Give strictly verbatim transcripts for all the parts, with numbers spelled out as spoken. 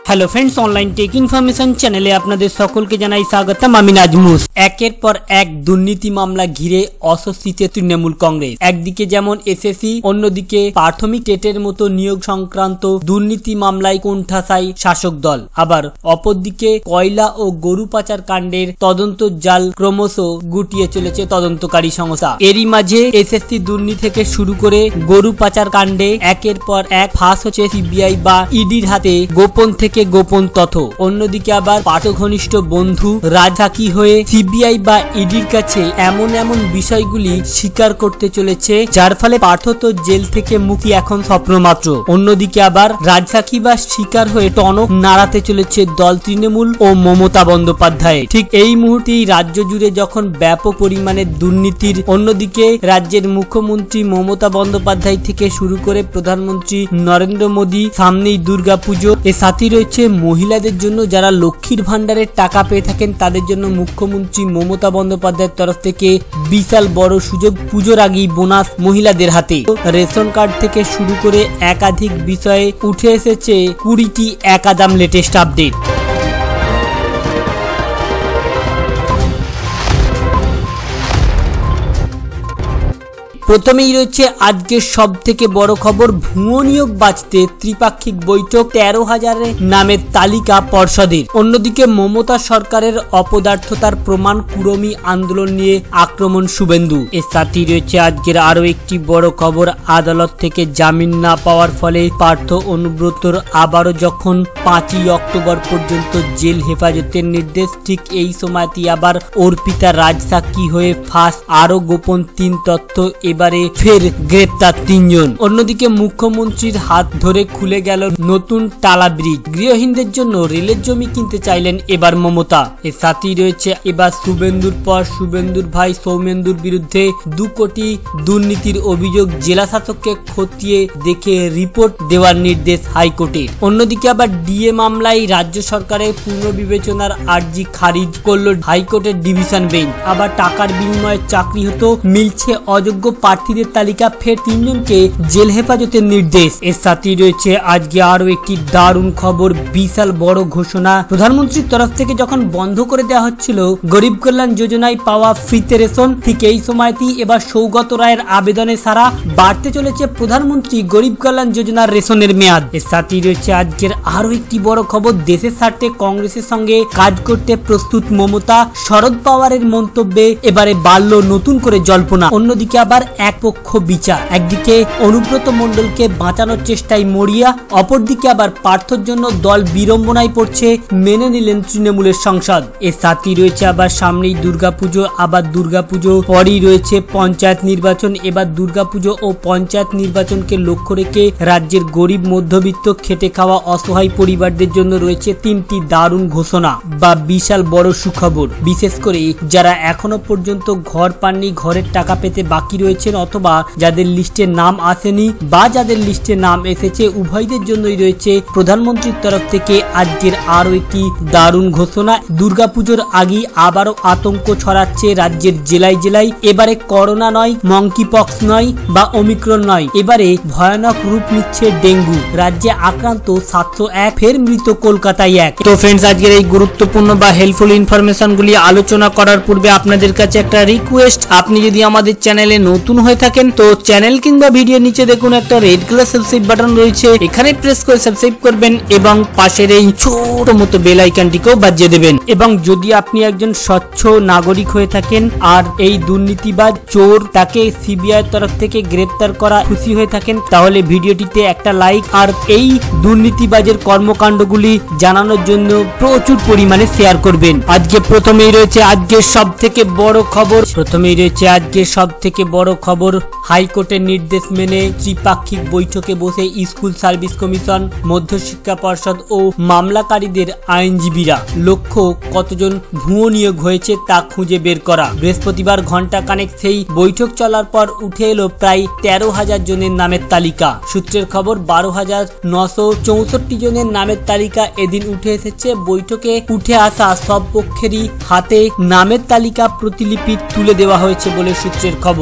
Hello friends, online tech information चैनेले आपनादेर सकलके जानाई स्वागतम। आमि नाजमुस। एकेर पर एक दुर्नीति मामला घिरे अस्वस्तिते तृणमूल कांग्रेस। एकदिके जेमन एसएससी, अन्यदिके प्राथमिक टेटेर मतो नियोग संक्रांत दुर्नीति मामलाय कोणठासाय शासक दल। आबार अपरदिके कयला ओ गरु पाचार कांडेर तदন্ত জাল ক্রমশ গুটিয়ে চলেছে তদন্তকারী সংস্থা। এরই মাঝে এসএসসি দুর্নীতি থেকে শুরু করে গরু পাচার কাণ্ডে একের পর এক ফাঁস হচ্ছে সিবিআই বা ইডির হাতে গোপন থেকে গোপন তথ্য। অন্যদিকে আবার পাঠঘনিষ্ঠ বন্ধু রাজসাক্ষী হয়ে সিবিআই বা ইডির কাছে এমন এমন বিষয়গুলি স্বীকার করতে চলেছে যার ফলে পাঠত জেল থেকে মুক্তি এখন স্বপ্ন মাত্র। অন্যদিকে আবার রাজসাক্ষী বা স্বীকার হয়ে টনক নাড়াতে চলেছে দল তৃণমূল ও মমতা বন্দ্যোপাধ্যায়। ঠিক এই মুহূর্তেই রাজ্য জুড়ে যখন ব্যাপক পরিমাণে দুর্নীতির, অন্যদিকে রাজ্যের মুখ্যমন্ত্রী মমতা বন্দ্যোপাধ্যায় থেকে শুরু করে প্রধানমন্ত্রী নরেন্দ্র মোদী, সামনেই দুর্গাপুজো, এর সাথে রয়েছে মহিলাদের জন্য যারা লক্ষ্মীর ভান্ডারের টাকা পেয়ে থাকেন তাদের জন্য মুখ্যমন্ত্রী মমতা বন্দ্যোপাধ্যায়ের তরফ থেকে বিশাল বড় সুযোগ, পুজোর আগেই বোনাস মহিলাদের হাতে। রেশন কার্ড থেকে শুরু করে একাধিক বিষয়ে উঠে এসেছে কুড়িটি একাদাম লেটেস্ট আপডেট। প্রথমেই রয়েছে আজকের সব থেকে বড় খবর, ভুয়ো নিয়োগ বাঁচতে ত্রিপাক্ষিক বৈঠক, তেরো হাজারের নামের তালিকা পর্ষদের। অন্যদিকে মমতা সরকারের অপদার্থতার প্রমাণ, কুড়মি আন্দোলন নিয়ে আক্রমণ শুভেন্দু। এর সাথেই রয়েছে আজকের আরো একটি বড় খবর, আদালত থেকে জামিন না পাওয়ার ফলে পার্থ অনুব্রতর আবারও যখন পাঁচই অক্টোবর পর্যন্ত জেল হেফাজতের নির্দেশ, ঠিক এই সময়টি আবার অর্পিতা রাজসাক্ষী হয়ে ফাঁস, আরো গোপন তিন তথ্য, এবারে ফের গ্রেপ্তার তিনজন। অন্যদিকে মুখ্যমন্ত্রীর হাত ধরে খুলে গেল নতুন টালা ব্রিজ, গৃহহীনদের জন্য রেলের জমি কিনতে চাইলেন এবার মমতা। এর সাথেই রয়েছে এবার শুভেন্দুর পর শুভেন্দুর ভাই সৌমেন্দুর বিরুদ্ধে দু কোটি দুর্নীতির অভিযোগ, জেলা শাসককে খতিয়ে দেখে রিপোর্ট দেওয়ার নির্দেশ হাইকোর্টের। অন্যদিকে আবার ডিএ মামলায় রাজ্য সরকারের পুনর্বিবেচনার আর্জি খারিজ করল হাইকোর্টের ডিভিশন বেঞ্চ। আবার টাকার বিনিময়ে চাকরি হতো, মিলছে অযোগ্য প্রার্থীদের তালিকা, ফের তিনজনকে জেল হেফাজতের নির্দেশ। এর সাথেই রয়েছে আজকে আরো একটি দারুণ খবর, বিশাল বড় ঘোষণা। প্রধানমন্ত্রীর তরফ থেকে যখন বন্ধ করে দেওয়া হচ্ছিল গরিব কল্যাণ যোজনায় পাওয়া ফ্রিতে রেশন, ঠিক এই সময়তেই এবার সৌগত রায়ের আবেদনে সারা, বাড়তে চলেছে প্রধানমন্ত্রী গরিব কল্যাণ যোজনার রেশনের মেয়াদ। এর সাথেই রয়েছে আজকের আরো একটি বড় খবর, দেশের স্বার্থে কংগ্রেসের সঙ্গে কাজ করতে প্রস্তুত মমতা, শরদ পাওয়ারের মন্তব্যে এবারে বাড়ল নতুন করে জল্পনা। অন্যদিকে আবার এক পক্ষ বিচার, একদিকে অনুব্রত মণ্ডলকে বাঁচানোর চেষ্টায় মরিয়া, অপরদিকে আবার পার্থর জন্য দল বিড়ম্বনায় পড়ছে, মেনে নিলেন তৃণমূলের সংসদ। এর সাথেই রয়েছে আবার সামনেই দুর্গাপুজো, আবার দুর্গাপুজো পরেই রয়েছে পঞ্চায়েত নির্বাচন। এবার দুর্গাপুজো ও পঞ্চায়েত নির্বাচনকে লক্ষ্য রেখে রাজ্যের গরিব, মধ্যবিত্ত, খেটে খাওয়া অসহায় পরিবারদের জন্য রয়েছে তিনটি দারুণ ঘোষণা বা বিশাল বড় সুখবর। বিশেষ করে যারা এখনো পর্যন্ত ঘর পাননি, ঘরের টাকা পেতে বাকি রয়েছেন, অথবা যাদের লিস্টে নাম আসেনি বা যাদের লিস্টে নাম এসেছে, উভয়দের জন্যই রয়েছে প্রধানমন্ত্রীর তরফ থেকে আজকের আরো একটি দারুণ ঘোষণা। দুর্গাপুজোর আগেই আবারও আতঙ্ক ছড়াচ্ছে রাজ্যের জেলায় জেলায়। এবারে করোনা নয়, মঙ্কি পক্স নয় বা ওমিক্রন নয়, এবারে ভয়ানক রূপ নিচ্ছে ডেঙ্গু। রাজ্যে আক্রান্ত সাতশো এক, ফের মৃত কলকাতায় এক। তো ফ্রেন্ডস, আজকের এই গুরুত্বপূর্ণ বা হেল্পফুল ইনফরমেশন গুলি আলোচনা করার পূর্বে আপনাদের কাছে একটা রিকোয়েস্ট, আপনি যদি আমাদের চ্যানেলে নতুন হয়ে থাকেন তো চ্যানেল কিংবা ভিডিও নিচে দেখুন একটা রেড কালার সাবস্ক্রাইব বাটন রয়েছে, এখানে প্রেস করে সাবস্ক্রাইব করবেন এবং পাশের এই ছোট মতো বেল আইকনটিকেও বাজিয়ে দেবেন। এবং যদি আপনি একজন স্বচ্ছ নাগরিক হয়ে থাকেন আর এই দুর্নীতিবাজ চোর তাকে সিবিআই তরফ থেকে গ্রেপ্তার করা খুশি হয়ে থাকেন, তাহলে ভিডিওটিতে একটা লাইক আর এই দুর্নীতিবাজের কর্মকাণ্ডগুলি জানানোর জন্য প্রচুর পরিমাণে শেয়ার করবেন। আজকে প্রথমেই রয়েছে আজকের সব থেকে বড় খবর, প্রথমেই রয়েছে আজকের সব থেকে বড় খবর, হাইকোর্টের নির্দেশ মেনে ত্রিপাক্ষিক বৈঠকে বসে স্কুল সার্ভিস কমিশন, মধ্যশিক্ষা পর্ষদ ও মামলাকারীদের আইনজীবীরা। লক্ষ্য কতজন ভুয়ো নিয়োগ হয়েছে তা খুঁজে বের করা। বৃহস্পতিবার ঘন্টা কানেক সেই বৈঠক চলার পর উঠে এলো প্রায় তেরো হাজার জনের নামের তালিকা। সূত্রের খবর, বারো হাজার নশো চৌষট্টি জনের নামের তালিকা এদিন উঠে এসেছে। বৈঠকে উঠে আসা সব পক্ষেরই হাতে নামের তালিকা প্রতিলিপি তুলে দেওয়া হয়েছে বলে সূত্রের খবর।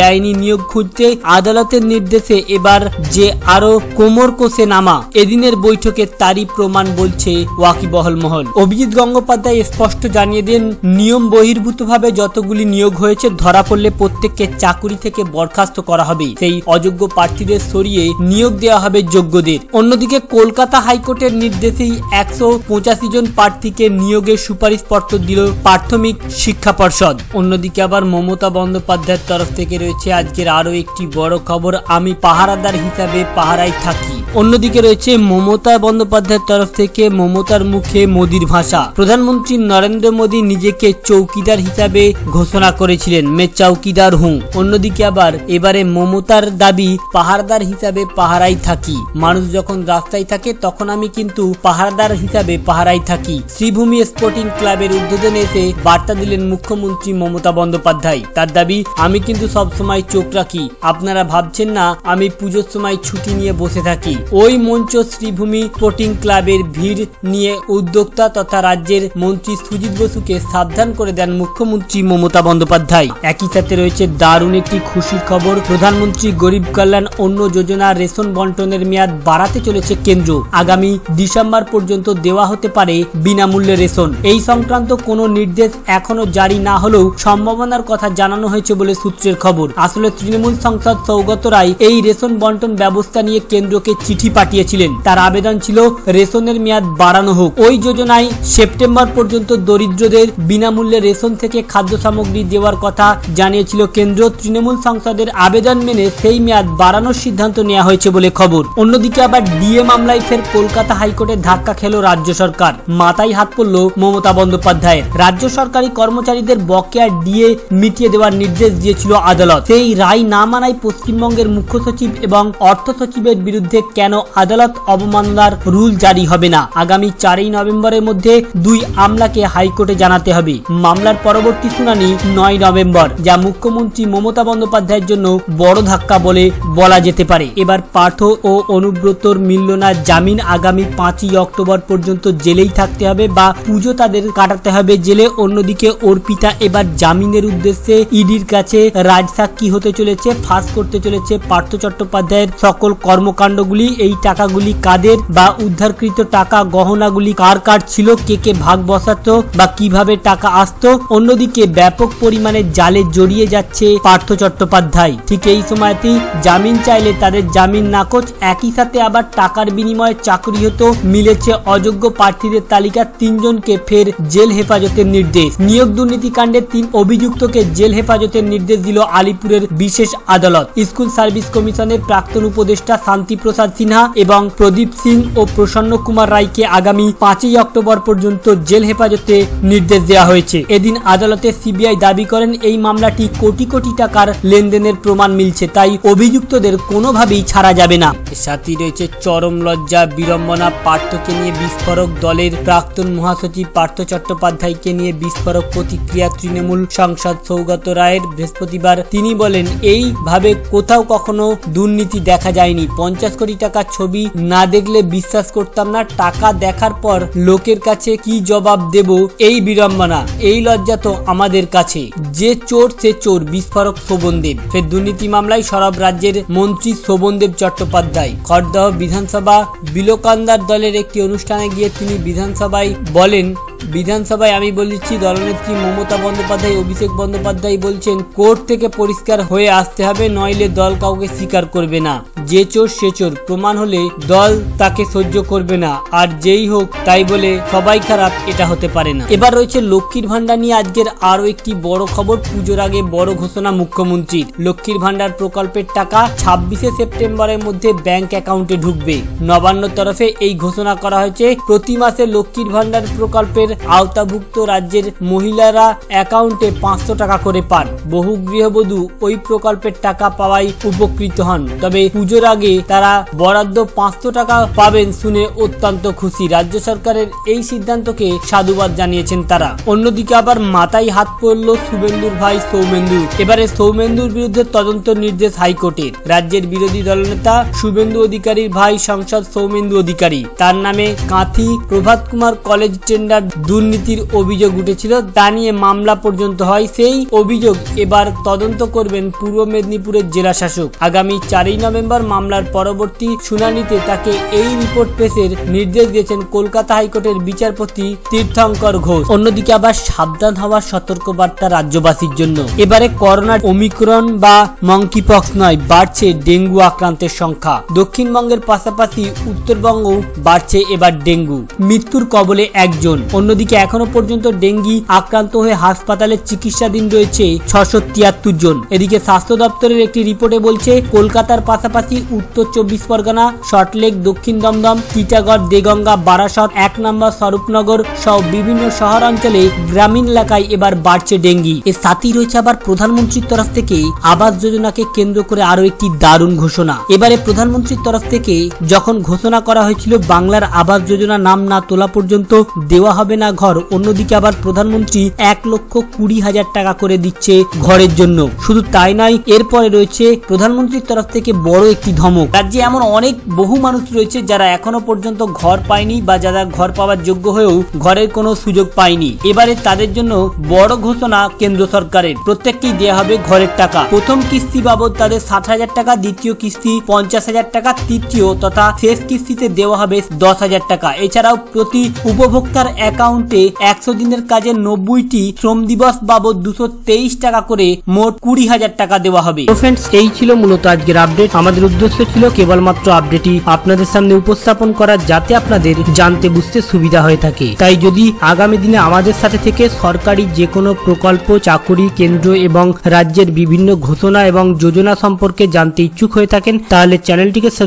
বেআইনি নিয়োগ খুঁজতে আদালতের নির্দেশে এবার যে আরো কোমর কষে নামা, এদিনের বৈঠকে তারই প্রমাণ বলছে ওয়াকিবহল মহল। অভিজিৎ গঙ্গোপাধ্যায় স্পষ্ট জানিয়ে দেন, নিয়ম বহির্ভূতভাবে যতগুলি নিয়োগ হয়েছে ধরা পড়লে প্রত্যেককে চাকুরি থেকে বরখাস্ত করা হবে, সেই অযোগ্য প্রার্থীদের সরিয়ে নিয়োগ দেওয়া হবে যোগ্যদের। অন্যদিকে কলকাতা হাইকোর্টের নির্দেশেই একশো পঁচাশি জন প্রার্থীকে নিয়োগের সুপারিশ পত্র দিল প্রাথমিক শিক্ষা পর্ষদ। অন্যদিকে আবার মমতা বন্দ্যোপাধ্যায়ের তরফ থেকে রয়েছে আজকের আরো একটি বড় খবর, আমি পাহারাদার হিসাবে পাহারায় থাকি। অন্যদিকে রয়েছে মমতা বন্দ্যোপাধ্যায়ের তরফ থেকে মমতার মুখে মোদির ভাষা। প্রধানমন্ত্রী নরেন্দ্র মোদী নিজেকে চৌকিদার হিসাবে ঘোষণা করেছিলেন, মে চৌকিদার হুঁ। অন্যদিকে আবার এবারে মমতার দাবি, পাহারাদার হিসাবে পাহারায় থাকি। মানুষ যখন রাস্তায় থাকে তখন আমি কিন্তু পাহারাদার হিসাবে পাহারায় থাকি। শ্রীভূমি স্পোর্টিং ক্লাবের উদ্বোধনে এসে বার্তা দিলেন মুখ্যমন্ত্রী মমতা বন্দ্যোপাধ্যায়। তার দাবি, আমি কিন্তু সবসময় চোখ রাখি, আপনারা ভাবছেন না আমি পুজোর সময় ছুটি নিয়ে বসে থাকি। ওই মঞ্চ শ্রীভূমি স্পোর্টিং ক্লাবের ভিড় নিয়ে উদ্যোক্তা তথা রাজ্যের মন্ত্রী সুজিত বসুকে সাবধান করে দেন মুখ্যমন্ত্রী মমতা বন্দ্যোপাধ্যায়। একই সাথে রয়েছে দারুণ একটি খুশির খবর, প্রধানমন্ত্রী গরিব কল্যাণ অন্ন যোজনা রেশন বন্টনের মেয়াদ বাড়াতে চলেছে কেন্দ্র। আগামী ডিসেম্বর পর্যন্ত দেওয়া হতে পারে বিনামূল্যে রেশন। এই সংক্রান্ত কোনো নির্দেশ এখনো জারি না হলেও সম্ভাবনার কথা জানানো হয়েছে বলে সূত্রের খবর। আসলে তৃণমূল সাংসদ সৌগত রায় এই রেশন বন্টন ব্যবস্থা নিয়ে কেন্দ্রকে চিঠি পাঠিয়েছিলেন। তার আবেদন ছিল রেশনের মেয়াদ বাড়ানো হোক। ওই যোজনায় সেপ্টেম্বর পর্যন্ত দরিদ্রদের বিনামূল্যে রেশন থেকে খাদ্য সামগ্রী দেওয়ার কথা জানিয়েছিল কেন্দ্র। তৃণমূল সাংসদের আবেদন মেনে সেই মেয়াদ বাড়ানোর সিদ্ধান্ত নেওয়া হয়েছে বলে খবর। অন্যদিকে আবার ডিএ মামলায় ফের কলকাতা হাইকোর্টে ধাক্কা খেল রাজ্য সরকার। মাথায় হাত পড়ল মমতা বন্দ্যোপাধ্যায়ের। রাজ্য সরকারি কর্মচারীদের বকেয়া ডিএ মিটিয়ে দেওয়ার নির্দেশ দিয়েছিল আদালত। সেই রায় না মানায় পশ্চিমবঙ্গের মুখ্য সচিব এবং অর্থ সচিবের বিরুদ্ধে কেন আদালত অবমাননার রুল জারি হবে না। আগামী চারই নভেম্বরের মধ্যে দুই আমলাকে হাইকোর্টে জানাতে হবে। মামলার পরবর্তী শুনানি নয় নভেম্বর, যা মুখ্যমন্ত্রী মমতা বন্দ্যোপাধ্যায়ের জন্য বড় ধাক্কা বলে বলা যেতে পারে। এবার পার্থ ও অনুব্রতর মিলল না জামিন। আগামী পাঁচই অক্টোবর পর্যন্ত জেলেই থাকতে হবে বা পুজো তাদের কাটাতে হবে জেলে। অন্যদিকে অর্পিতা এবার জামিনের উদ্দেশ্যে ইডির কাছে রাজসাক্ষী হতে চলেছে, ফাঁস করতে চলেছে পার্থ চট্টোপাধ্যায়ের সকল কর্মকাণ্ডগুলি। এই টাকাগুলি কাদের বা উদ্ধারকৃত টাকা গহনাগুলি কার কার ছিল, কে কে ভাগ বসাতো বা কিভাবে টাকা আসতো। অন্যদিকে ব্যাপক পরিমাণে জালে জড়িয়ে যাচ্ছে পার্থ চট্টোপাধ্যায়। ঠিক এই সময়তেই জামিন চাইলে তাদের জামিন নাকচ। একই সাথে আবার টাকার বিনিময়ে চাকরি হতো। মিলেছে অযোগ্য প্রার্থীদের তালিকা, তিনজনকে ফের জেল হেফাজতের নির্দেশ। নিয়োগ দুর্নীতি কাণ্ডে তিন অভিযুক্তকে জেল হেফাজতের নির্দেশ দিল আলিপুরের বিশেষ আদালত। স্কুল সার্ভিস কমিশনের প্রাক্তন উপদেষ্টা শান্তি প্রসাদ সিনহা এবং প্রদীপ সিং ও প্রসন্ন কুমার রায়কে আগামী পাঁচই অক্টোবর পর্যন্ত জেল হেফাজতে নির্দেশ দেওয়া হয়েছে। এদিন আদালতে সিবিআই দাবি করেন এই মামলাটি কোটি কোটি টাকার লেনদেনের প্রমাণ মিলছে, তাই অভিযুক্তদের কোনোভাবেই ছাড়া যাবে না। সাথে রয়েছে চরম লজ্জা বিড়ম্বনা, পার্থকে নিয়ে বিস্ফোরক। দলের প্রাক্তন মহাসচিব পার্থ চট্টোপাধ্যায়কে নিয়ে বিস্ফোরক প্রতিক্রিয়া তৃণমূল সাংসদ সৌগত রায়ের বৃহস্পতিবার। তিনি বলেন, এইভাবে কোথাও কখনো দুর্নীতি দেখা যায়নি। পঞ্চাশ কোটি টাকার ছবি না দেখলে বিশ্বাস করতাম না, টাকা দেখার পর লোকের কাছে কি জবাব দেব, এই বিড়ম্বনা, এই লজ্জা তো আমাদের কাছে। যে চোর সে চোর, বিস্ফোরক শোভনদেব। ফের দুর্নীতি মামলায় সরব রাজ্যের মন্ত্রী শোভনদেব চট্টোপাধ্যায়। খড়দহ বিধানসভা বিলোকান্দার দলের একটি অনুষ্ঠানে গিয়ে তিনি বিধানসভায় বলেন, বিধানসভায় আমি বলেছি দলনেত্রী মমতা বন্দ্যোপাধ্যায়, অভিষেক বন্দ্যোপাধ্যায় বলছেন কোর্ট থেকে পরিষ্কার হয়ে আসতে হবে, নইলে দল কাউকে স্বীকার করবে না। যে চোর সে চোর, প্রমাণ হলে দল তাকে সহ্য করবে না। আর যেই হোক তাই বলে সবাই খারাপ, এটা হতে পারে না। এবার রয়েছে লক্ষ্মীর ভান্ডার নিয়ে আজকের আরো একটি বড় খবর। পুজোর আগে বড় ঘোষণা মুখ্যমন্ত্রীর। লক্ষ্মীর ভান্ডার প্রকল্পের টাকা ছাব্বিশে সেপ্টেম্বরের মধ্যে ব্যাংক অ্যাকাউন্টে ঢুকবে। নবান্ন তরফে এই ঘোষণা করা হয়েছে। প্রতি মাসে লক্ষ্মীর ভান্ডার প্রকল্পের আওতাভুক্ত রাজ্যের মহিলারা অ্যাকাউন্টে পাঁচশো টাকা করে পান। বহু গৃহবধূ ওই প্রকল্পের টাকা পাওয়ায় উপকৃত হন। তবে পুজোর আগে তারা বরাদ্দ পাঁচশো টাকা পাবেন শুনে অত্যন্ত খুশি। রাজ্য সরকারের এই সিদ্ধান্তকে সাধুবাদ জানিয়েছেন তারা। অন্যদিকে আবার মাথায় হাত পড়ল শুভেন্দুর ভাই সৌমেন্দু। এবারে সৌমেন্দুর বিরুদ্ধে তদন্ত নির্দেশ হাইকোর্টের। রাজ্যের বিরোধী দলনেতা শুভেন্দু অধিকারীর ভাই সাংসদ সৌমেন্দু অধিকারী, তার নামে কাঁথি প্রভাত কুমার কলেজ টেন্ডার দুর্নীতির অভিযোগ উঠেছিল, তা নিয়ে মামলা পর্যন্ত হয়। সেই অভিযোগ এবার তদন্ত করবেন পূর্ব মেদিনীপুরের জেলা শাসক। আগামী চারই নভেম্বর মামলার পরবর্তী শুনানিতে তাকে এই রিপোর্ট পেশের নির্দেশ দিয়েছেন কলকাতা হাইকোর্টের বিচারপতি তীর্থঙ্কর ঘোষ। অন্যদিকে আবার সাবধান হওয়ার সতর্কবার্তা রাজ্যবাসীর জন্য। এবারে করোনা ওমিক্রন বা মঙ্কিপক্স নয়, বাড়ছে ডেঙ্গু আক্রান্তের সংখ্যা। দক্ষিণবঙ্গের পাশাপাশি উত্তরবঙ্গ বাড়ছে এবার ডেঙ্গু। মৃত্যুর কবলে একজন। অন্যদিকে এখনো পর্যন্ত ডেঙ্গি আক্রান্ত হয়ে হাসপাতালে চিকিৎসাধীন রয়েছে ছশো তিয়াত্তর জন। এদিকে স্বাস্থ্য দপ্তরের একটি রিপোর্টে বলছে কলকাতার পাশাপাশি উত্তর চব্বিশ পরগনা, সল্টলেক, দক্ষিণ দমদম, টিটাগড়, দেগঙ্গা, বারাসত, এক নম্বর স্বরূপনগর সহ বিভিন্ন শহর অঞ্চলে গ্রামীণ এলাকায় এবার বাড়ছে ডেঙ্গি। এর সাথেই রয়েছে আবার প্রধানমন্ত্রীর তরফ থেকে আবাস যোজনাকে কেন্দ্র করে আরো একটি দারুণ ঘোষণা। এবারে প্রধানমন্ত্রীর তরফ থেকে যখন ঘোষণা করা হয়েছিল বাংলার আবাস যোজনা নাম না তোলা পর্যন্ত দেওয়া হবে না ঘর, অন্যদিকে আবার প্রধানমন্ত্রী এক লক্ষ কুড়ি হাজার টাকা করে দিচ্ছে ঘরের জন্য। শুধু তাই নয়, এরপরে রয়েছে প্রধানমন্ত্রীর তরফ থেকে বড় একটি ধমক। রাজ্যে এমন অনেক বহু মানুষ রয়েছে যারা এখনো পর্যন্ত ঘর পায়নি বা যারা ঘর পাওয়ার যোগ্য হয়েও ঘরের কোনো সুযোগ পায়নি। এবারে তাদের জন্য বড় ঘোষণা কেন্দ্র সরকারের। প্রত্যেককেই দেওয়া হবে ঘরের টাকা। প্রথম কিস্তি বাবদ তাদের ষাট হাজার টাকা, দ্বিতীয় কিস্তি পঞ্চাশ হাজার টাকা, তৃতীয় তথা শেষ কিস্তিতে দেওয়া হবে দশ হাজার টাকা। এছাড়াও প্রতি উপভোক্তার অ্যাকাউন্টে একশো দিনের কাজে নব্বইটি শ্রম দিবস বাবদ দুশো তেইশ টাকা করে মোট কুড়ি হাজার টাকা দেওয়া হবে। তো ফ্রেন্ডস, এই ছিল মূলত আজকের আপডেট। আমাদের উদ্দেশ্য ছিল কেবলমাত্র আপডেটই আপনাদের সামনে উপস্থাপন করা, যাতে আপনাদের জানতে বুঝতে সুবিধা হয়ে থাকে। তাই যদি আগামী দিনে আমাদের সাথে থেকে সরকারি যে কোনো প্রকল্প, চাকুরি, কেন্দ্র এবং রাজ্যের বিভিন্ন ঘোষণা এবং যোজনা সম্পর্কে জানতে ইচ্ছুক হয়ে থাকেন, তাহলে চ্যানেলটিকে